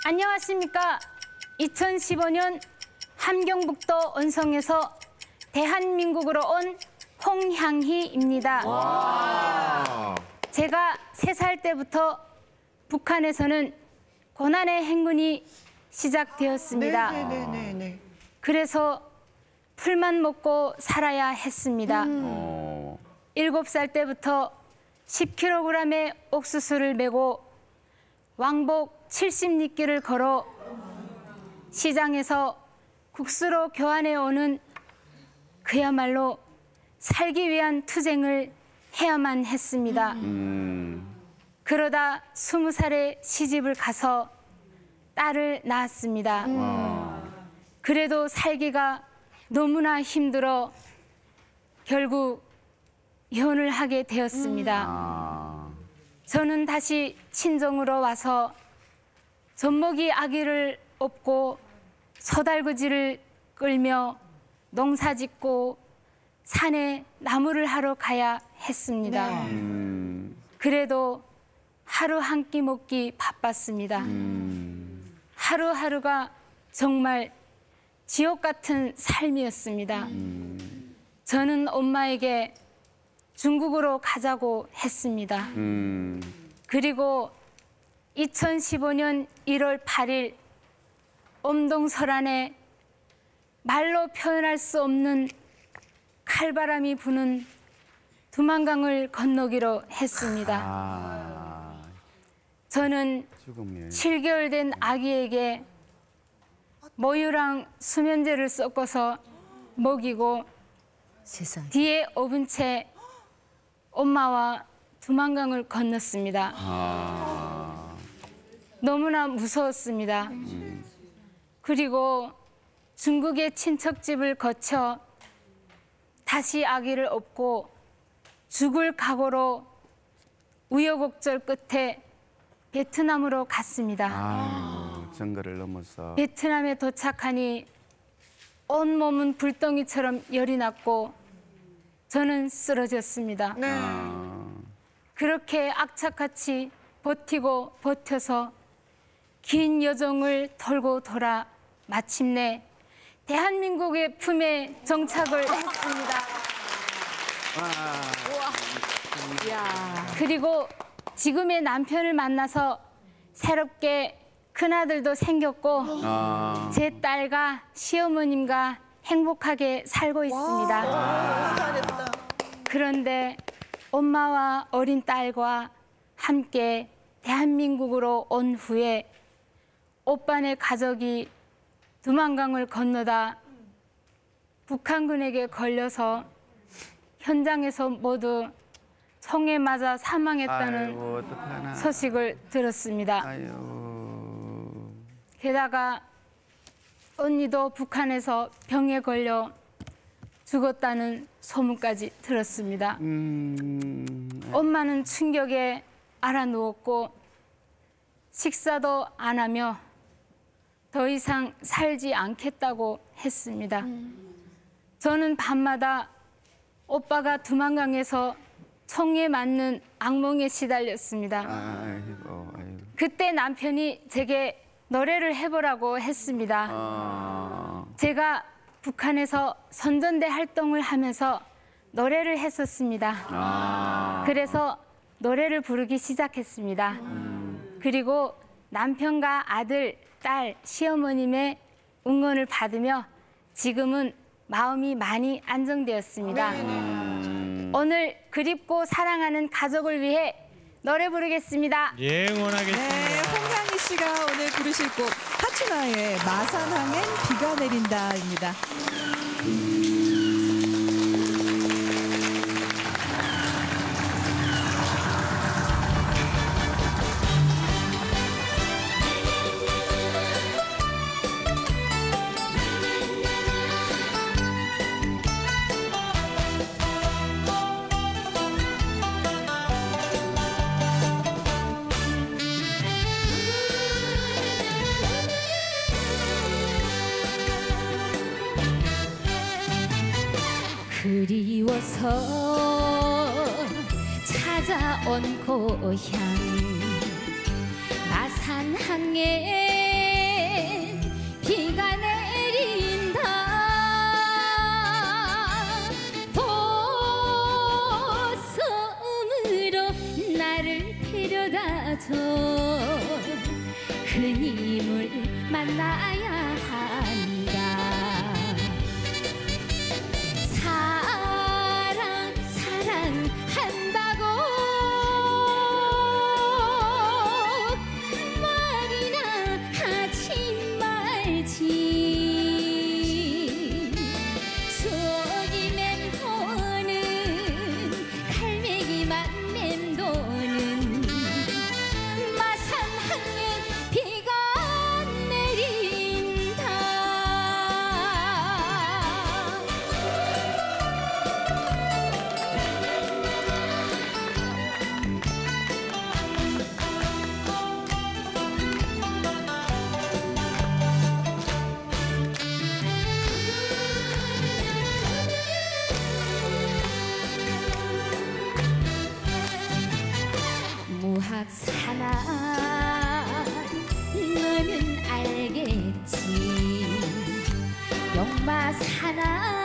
안녕하십니까. 2015년 함경북도 언성에서 대한민국으로 온 홍향희입니다. 제가 3살 때부터 북한에서는 고난의 행군이 시작되었습니다. 그래서 풀만 먹고 살아야 했습니다. 7살 때부터 10kg의 옥수수를 메고 왕복 70리길을 걸어 시장에서 국수로 교환해 오는 그야말로 살기 위한 투쟁을 해야만 했습니다. 그러다 20살에 시집을 가서 딸을 낳았습니다. 그래도 살기가 너무나 힘들어 결국 이혼을 하게 되었습니다. 저는 다시 친정으로 와서 젖먹이 아기를 업고 소달구지를 끌며 농사짓고 산에 나무를 하러 가야 했습니다. 그래도 하루 한 끼 먹기 바빴습니다. 하루하루가 정말 지옥 같은 삶이었습니다. 저는 엄마에게 중국으로 가자고 했습니다. 그리고 2015년 1월 8일 엄동설안에 말로 표현할 수 없는 칼바람이 부는 두만강을 건너기로 했습니다. 저는 7개월 된 아기에게 모유랑 수면제를 섞어서 먹이고 뒤에 업은 채 엄마와 두만강을 건넜습니다. 너무나 무서웠습니다. 그리고 중국의 친척집을 거쳐 다시 아기를 업고 죽을 각오로 우여곡절 끝에 베트남으로 갔습니다. 정글을 넘어서 베트남에 도착하니 온몸은 불덩이처럼 열이 났고 저는 쓰러졌습니다. 그렇게 악착같이 버티고 버텨서 긴 여정을 돌고 돌아 마침내 대한민국의 품에 정착을 했습니다. 그리고 지금의 남편을 만나서 새롭게 큰아들도 생겼고 제 딸과 시어머님과 행복하게 살고 있습니다. 잘했다. 그런데 엄마와 어린 딸과 함께 대한민국으로 온 후에 오빠네 가족이 두만강을 건너다 북한군에게 걸려서 현장에서 모두 총에 맞아 사망했다는 소식을 들었습니다. 게다가 언니도 북한에서 병에 걸려 죽었다는 소문까지 들었습니다. 엄마는 충격에 알아누웠고 식사도 안 하며 더 이상 살지 않겠다고 했습니다. 저는 밤마다 오빠가 두만강에서 총에 맞는 악몽에 시달렸습니다. 그때 남편이 제게 노래를 해보라고 했습니다. 제가 북한에서 선전대 활동을 하면서 노래를 했었습니다. 그래서 노래를 부르기 시작했습니다. 그리고 남편과 아들, 딸, 시어머님의 응원을 받으며 지금은 마음이 많이 안정되었습니다. 오늘 그립고 사랑하는 가족을 위해 노래 부르겠습니다. 예, 응원하겠습니다. 네, 홍향희 씨가 오늘 부르실 곡 하춘아의 마산항엔 비가 내린다입니다. 그리워서 찾아온 고향 마산항에 그님을 만나야 한다. 사랑한다고 말이나 하지 말지. 저기 맴도는 갈매기만 맴도는 마산항에 비가 내린다. 무학사나 너는 알겠지. 역마사나